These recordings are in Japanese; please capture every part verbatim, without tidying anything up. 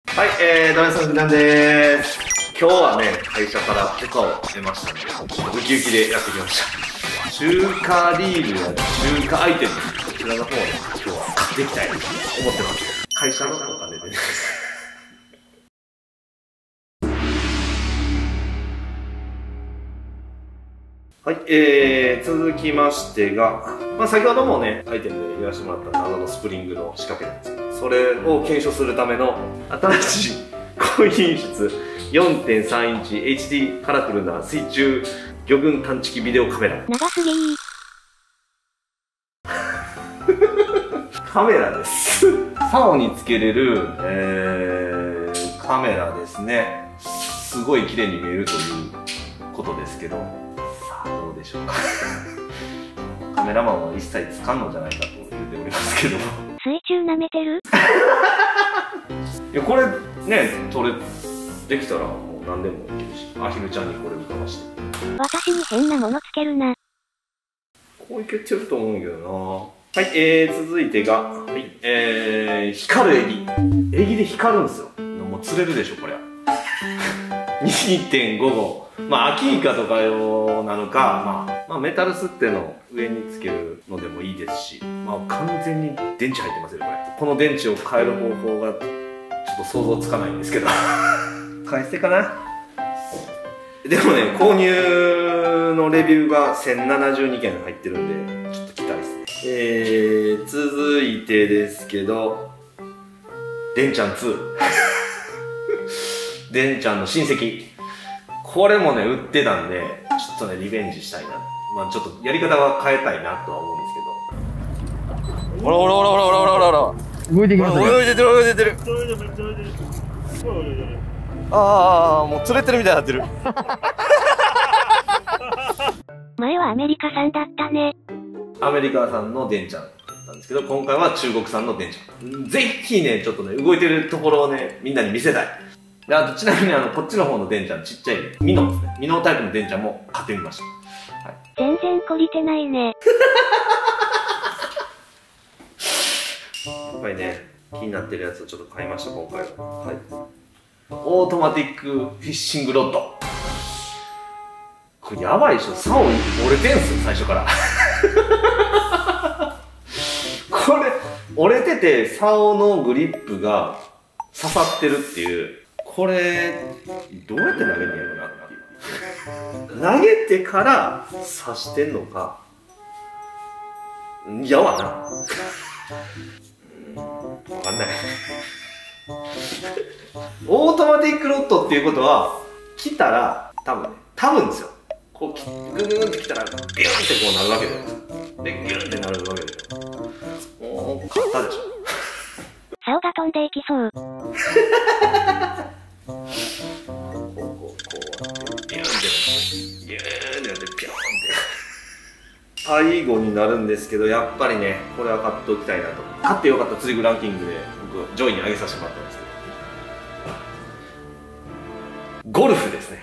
はい、えー、ドライさんなんでーす。今日はね、会社から許可を得ましたので、ちょっとウキウキでやってきました。中華リールや中華アイテム、こちらの方をね、今日は買っていきたいと思ってます。会社のお金でね。はい、えー、続きましてが、まあ、先ほどもね、アイテムで言わせてもらった謎のスプリングの仕掛けなんですけど、それを検証するための新しい高品質 よんてんさんインチ エイチディー カラフルな水中魚群探知機ビデオカメラ。 長すぎー。 カメラです。竿につけれる、えー、カメラですね。すごい綺麗に見えるということですけど、さあどうでしょうか。カメラマンは一切つかんのじゃないかと言っておりますけど。 水中舐めてる？ いやこれね、撮れできたらもう何でもいけるし、アヒルちゃんにこれ浮かばして。 私に変なものつけるな。 こういけてると思うんけどな。はい、えー、続いてが、はい、えー、光るエギ。エギで光るんですよ。もう釣れるでしょ、こりゃ。にてんごご。まあ、アキイカとか用なのか、まあ、まあ、メタルスっての上につけるのでもいいですし、まあ、完全に電池入ってますよ、これ。この電池を変える方法が、ちょっと想像つかないんですけど。返してかな。でもね、購入のレビューがせんななじゅうにけん入ってるんで、ちょっと期待ですね。えー、続いてですけど、デンちゃんツー。デンちゃんの親戚。これもね、売ってたんで、ちょっとね、リベンジしたいな。まあちょっとやり方は変えたいなとは思うんですけど。ほらほらほらほらほらほらほら。 動いてきますね。 泳いでてる泳いでてる。ああ、もう釣れてるみたいになってる。 前はアメリカ産だったね。 アメリカ産のデンちゃんだったんですけど、今回は中国産のデンちゃん。ぜひね、ちょっとね、動いてるところをね、みんなに見せたい。で、あとちなみにあの、こっちの方のデンちゃん、ちっちゃいミノですね。ミノタイプのデンちゃんも買ってみました。はい、 全然懲りてないね。 やっぱりね、気になってるやつをちょっと買いました、今回は。はい。オートマティックフィッシングロッド。これやばいでしょ。竿折れてんすよ、最初から。これ、折れてて、竿のグリップが刺さってるっていう。これ、どうやって投げんねやろなっていう。投げてから刺してんのか。やわな。わかんない。オートマティックロッドっていうことは、来たら、多分ね、多分ですよ。こう、グググンって来たら、ビューンってこうなるわけじゃないですか。で、ギューンってなるわけでしょ。もう、勝ったでしょ。 竿が飛んでいきそう。 こう、こう、こうやって、ビューンって、ビューンってなって、ピョーンって。最後になるんですけど、やっぱりね、これは買っておきたいなと。買ってよかった釣り具ランキングで、僕、上位に上げさせてもらったんですけど。ゴルフですね。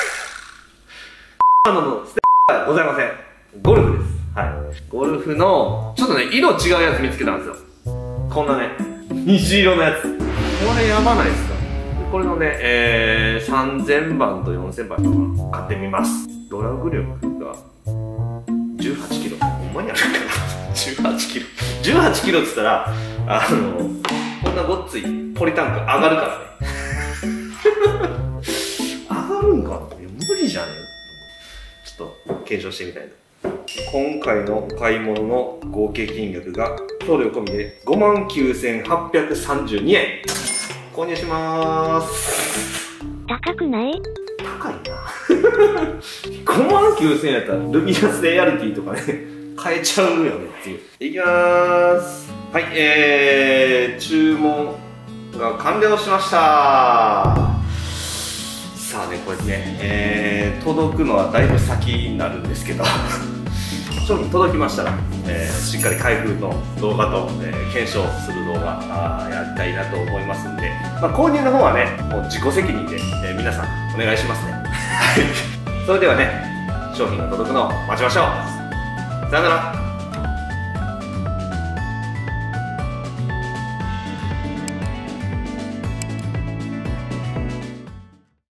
あの、ステップはございません。ゴルフです。はい。ゴルフの、ちょっとね、色違うやつ見つけたんですよ。こんなね、虹色のやつ。これやばないですか？これのね、えー、さんぜんばんとよんせんばんとか買ってみます。ドラグ力がじゅうはちキロ。ほんまにあるかな？ じゅうはちキロ。じゅうはちキロって言ったら、あの、こんなごっついポリタンク上がるからね。上がるんかな？無理じゃねえ。ちょっと検証してみたいと。今回のお買い物の合計金額が送料込みで ごまんきゅうせんはっぴゃくさんじゅうにえん。購入しまーす。 高くない？ 高いな。ごまんきゅうせんえんやったらルミナスレアリティとかね買えちゃうよねっていう。いきまーす。はい、えー、注文が完了しました。さあね、これね、えー、届くのはだいぶ先になるんですけど商品届きましたら、えー、しっかり開封の動画と、えー、検証する動画あやりたいなと思いますんで、まあ、購入の方はねもう自己責任で、えー、皆さんお願いしますねそれではね商品が届くのを待ちましょう。さよなら。